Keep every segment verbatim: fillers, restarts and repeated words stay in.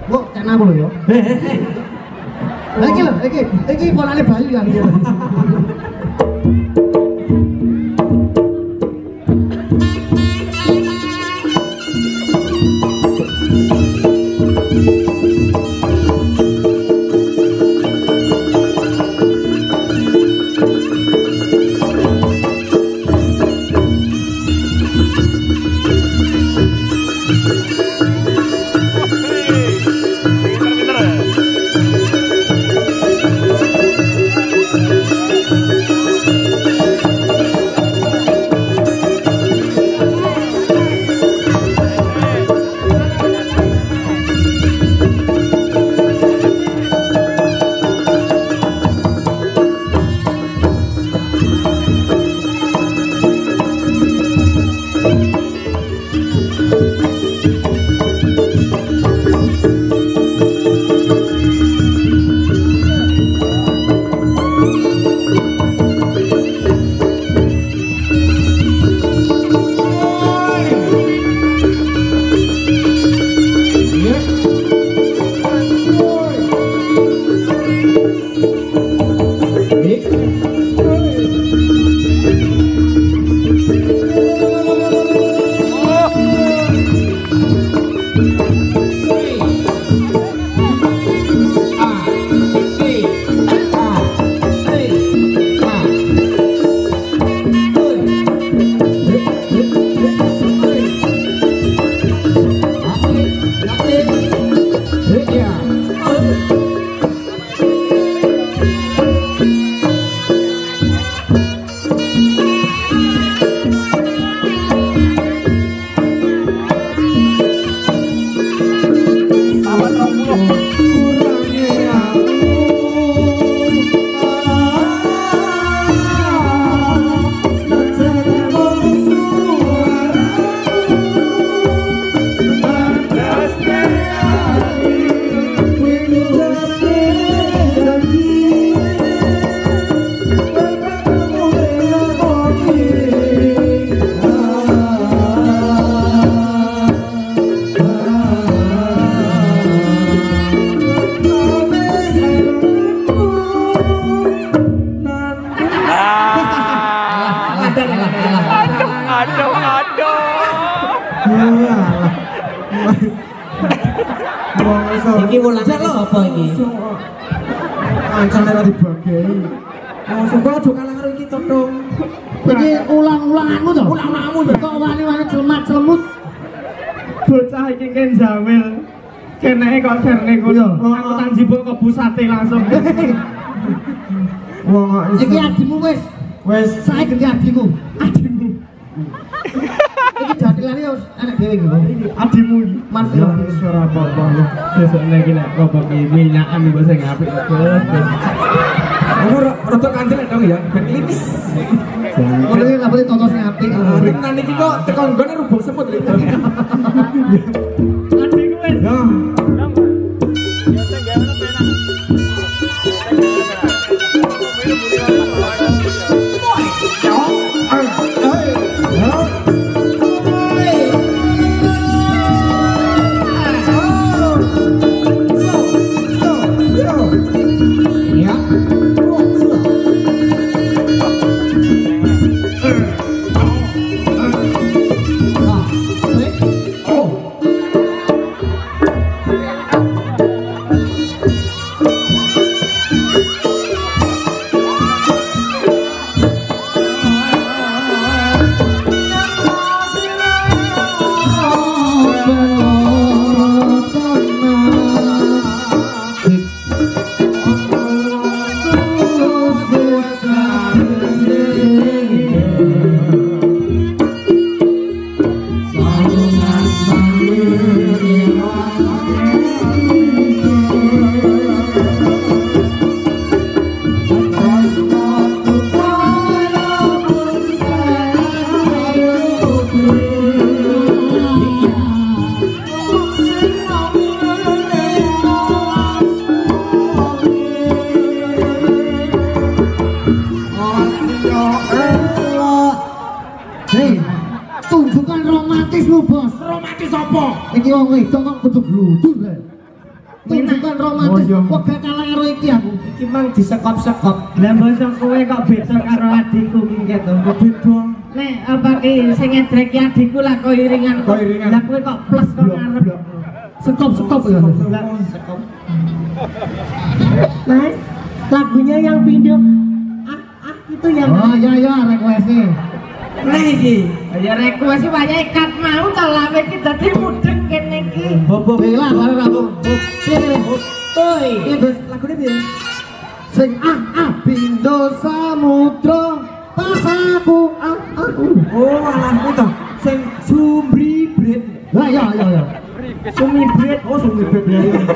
Kok kena aku lho ya. Lah iki lho, iki iki polane Bayu ya iki. Iki wulan sapa iki? Kancane ra dibagi. Oh, sapa aja kalah karo iki to, Dong. Iki ulang-ulanganmu to? Ulang-ulanganmu kok wani-wani celemat-celemut. Bocah iki kan jamil. Keneke kok serne ngono. Aku tanjibuk kok busate langsung. Wong iki adimu wis. Wis sae ganti adiku. Adimu. Iki datilane wis enek dhewe iki. Adimu iki. Mas ya wis ora apa-apa. Sesuk iki nek kok minyakan mbok sing apik terus. Aku rada kandel dong ya, ben klimis. Ngono iki kabeh tonton sing apik. Tenan iki kok teko nggone rubung semut lho. Adiku wis. Ya. Tunjukkan romantismu, Bos. Romantis apa? Iki wong wedok kok kudu gludur. kan romantis. Oh, iya. Kok gak kalah karo iki aku. Iki mang disekop-sekop. Lah basa kowe kok beda karo adikku ki keto. Beda. Nek apa ki sing ngedrek ki adikku lah kok iringan. Kok iringan. Lah kowe kok plus kok ngarep. Sekop-sekop ya. Lah sekop. Mas, lagunya yang video ah ah itu yang Oh iya iya request-e. Nah iki, ya request wayahe kat mau ta lawe iki dadi mudeng kene iki. Bobo bela bareng aku. Oi. Iya, Gus. Lagune piye? Sing ah ah Bindo Samudra pas aku ah ah. Oh, alamku toh. Sing Sumbri Brit. Lah ya ya ya. Sumi bret, Oh, Sumbri Brit ya. ya.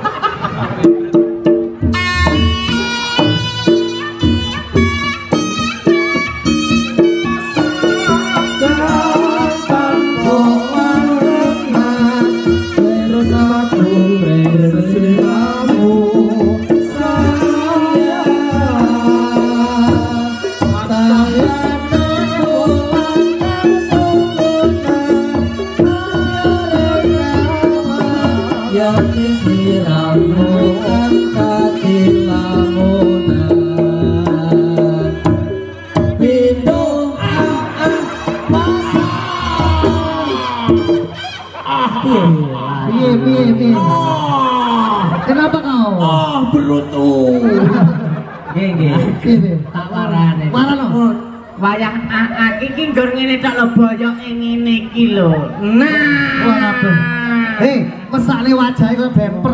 Piye piye piye. Kenapa kau? Ah, berutu. Nggih nggih. Piye piye. Tak warane. Warano. Wayah A A iki nggon ngene tok lho boyoke ngene iki lho. Nah. Waduh. Hei, mesakne wajahe kok bemper.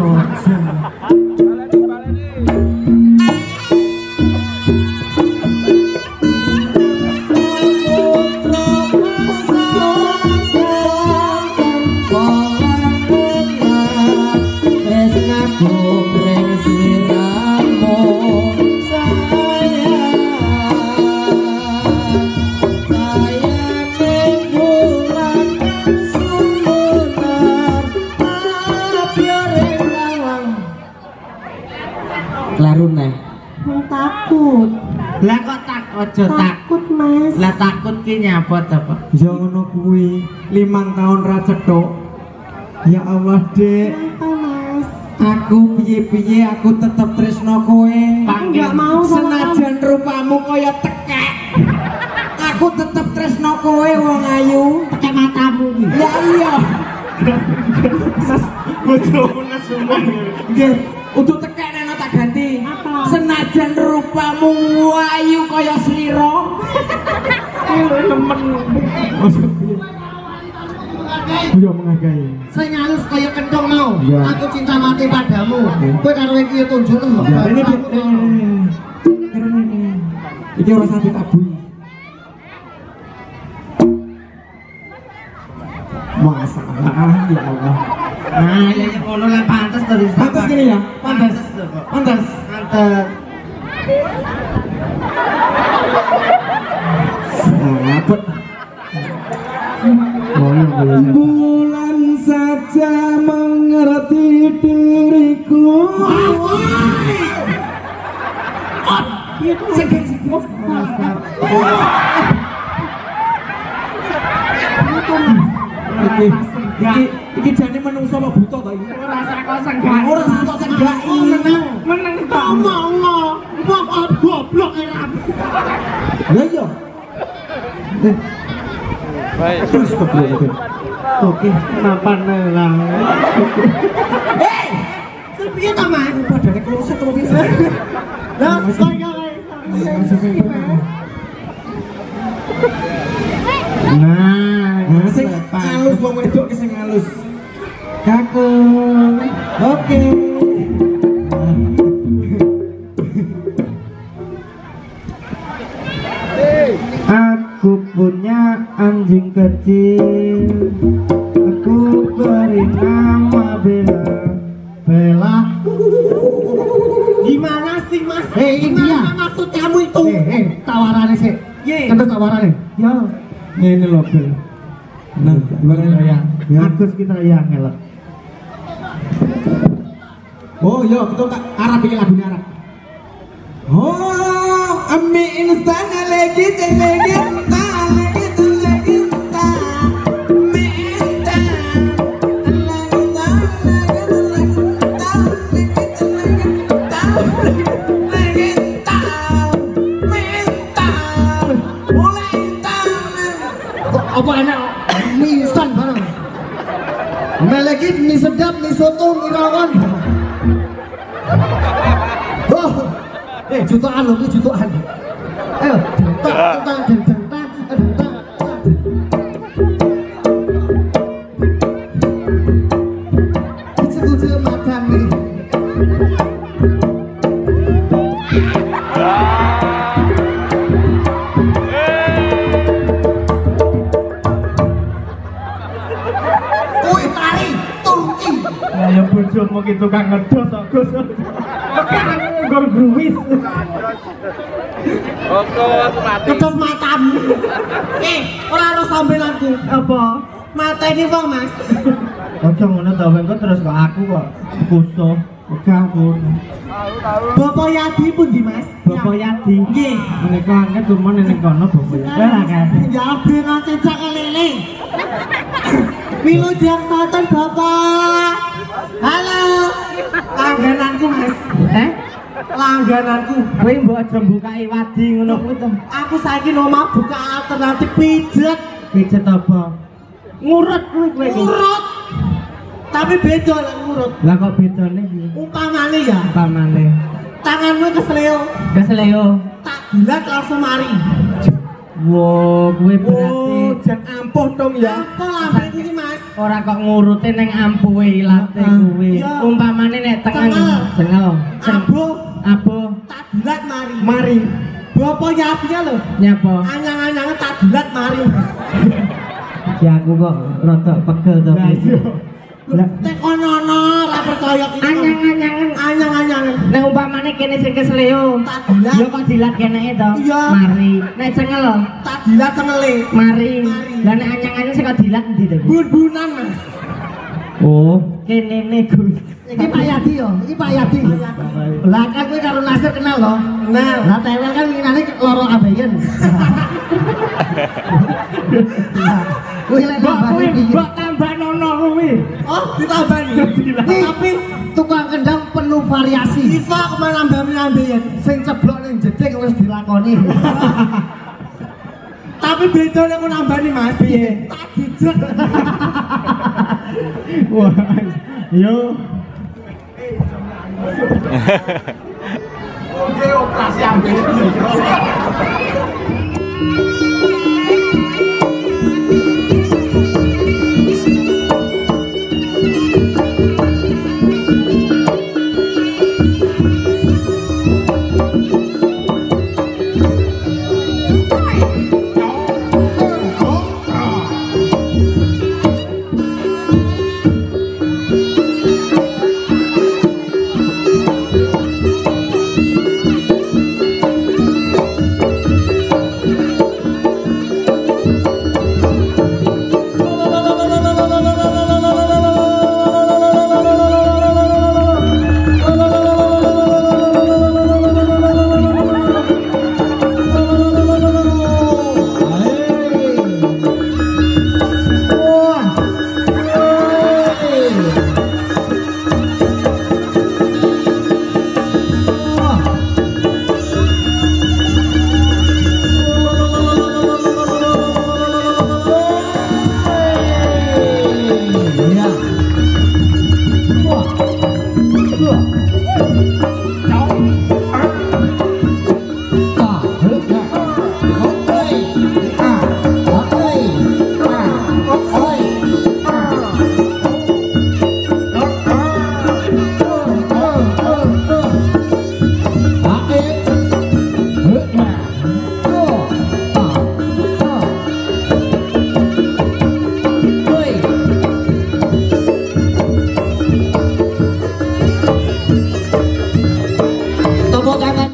Larune. takut. Lah kok takut aja tak. Takut, Mas. Lah takut ki nyapa to, Pak? Ya ngono kuwi, limang tahun ra cetok. Ya Allah, Dek. Kenapa, Mas? Aku piye-piye aku tetep tresno kowe. Aku nggak mau sama Senajan rupamu kaya tekek. Aku tetep tresno kowe wong ayu. Pakai matamu. Ya iya. Bojomu nesuman. Nggih, untuk tekek nek tak ganti. Apa? Senajan rupamu ayu kaya slira. Nemen. Yo menghargai. Saya ngalus kaya kentong mau. Iya. Aku cinta mati padamu. Kowe karo iki tunjuk lho. Ya ini ini. Iki ora sampe tabu. Masalah ya Allah. Nah, ya ya ngono lah pantes to wis. Pantes gini ya? Pantes. to, Pak. Pantes. Pantes. Apa? Bulan saja mengerti diriku. Iki iki iki jane menungso apa buta to iki? Ora sak senggak. Ora kok senggak meneng. Meneng to. Ngomong kok goblok era. Lah iya. Baik. Terus goblok. Oke, kenapa nelang? Hei! Piye to, Mas? Padane kloset apa piye? Lah, kaya Nah, Nah, sing halus wong wedok sing halus. Kakung. Oke. aku punya anjing kecil. Aku beri nama Bella. Bella. Gimana sih, Mas? Eh, ini dia. Gimana maksud kamu itu? Eh, eh, tawarane sih. Ye. Kenapa tawarane? Ya, Ngene lho, Bel. Nah, gimana ya? Ya. Agus kita yang ngelak. Oh, iya, betul tak Arab bikin lagunya Arab. Oh, ami instan lagi lagi tak lagi lagi tak mi instan lagi tak lagi lagi tak Apa enak mie instan barang. Meleki mie sedap, mie soto, mie rawon. Oh, eh jutaan loh, ini jutaan. Ayo, dentak, dentak, dentak, dentak. Kucu-kucu makan nih. Ya bojomu ki tukang ngedot kok Gus. Kan nggon gruwis. Oke, aku mati. Kedot matamu. Eh, ora ora sampelanku. Apa? Mateni wong, Mas. Ojo ngono ta wengko terus kok aku kok kuso. Oke aku. Bapak Yadi pun di Mas. Bapak Yadi. Nggih. Menika angkat cuma ning kono Bapak Yadi. Lah kan. Ya ben cecak lele. Wilujeng sonten Bapak. Halo. Langgananku Mas. Eh? Langgananku. Kowe mbok aja mbukake Wadi ngono kuwi to. Aku saiki nomah buka alternatif pijet. Pijet apa? Ngurut kuwi kowe iki. Urut. Tapi beda lek ngurut. Lah kok bedane piye? Umpamane ya, Pamane. tanganmu kesleo, Kesleo. tak bulat langsung mari. Wo, kuwi berarti jan ampuh dong ya. Apa lambe iki Mas? ora kok ngurute ning ampuhe ilate kuwi. Iya. Umpamane nek tengen Cengel. jengel. Abuh, Abuh. tak bulat mari. Mari. Bapak Yadinya lho. Nyapa? Anyang-anyange tak bulat mari. Ya aku kok rada pegel to. Lah Tek ono-ono ora percaya iki. anyang-anyangen Anyang-anyangen. nek umpamane kene sing kesleo. Tak bulat. Ya kok dilat keneke to? Iya. Mari. Nek cengel Tak bulat cengele. mari. Mari. Lah nek anyang-anyang sing kok dilat endi to? Bun-bunan Mas. Oh, kene ne Gus. Iki Pak Yadi yo, iki Pak Yadi. Lah kan kowe karo Nasir kenal to? Kenal. Lah tewel kan winginane loro ambeien. Kowe lek Mbok kuwi nambah iki. mbok tambah nono kuwi. Oh, ditambani. Tapi Tukang kendang penuh variasi. Iva kemana nambah-nambahin. Sing ceblok ning jeding wis dilakoni. Tapi beda nek aku nambani Mas. Piye? Tak dijet. Wah. Yo. Oke, operasi ambil. Wah.